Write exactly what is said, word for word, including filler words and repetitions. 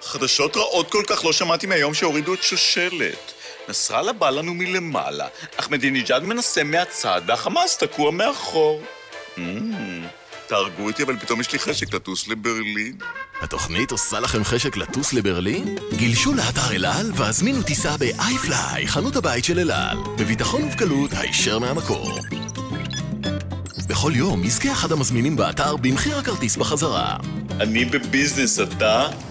חדשות רעות כל כך לא שמעתי מהיום שהורידו את שושלת. נסראללה בא לנו מלמעלה, אחמדינג'אד מנסה מהצד, והחמאס תקוע מאחור. תהרגו אותי, אבל פתאום יש לי חשק לטוס לברלין. התוכנית עושה לכם חשק לטוס לברלין? גילשו לאתר אל על והזמינו טיסה ב-iFly, חנות הבית של אל על. בביטחון ובקלות הישר מהמקור. בכל יום יזכה אחד המזמינים באתר במחיר הכרטיס בחזרה. אני בביזנס, אתה?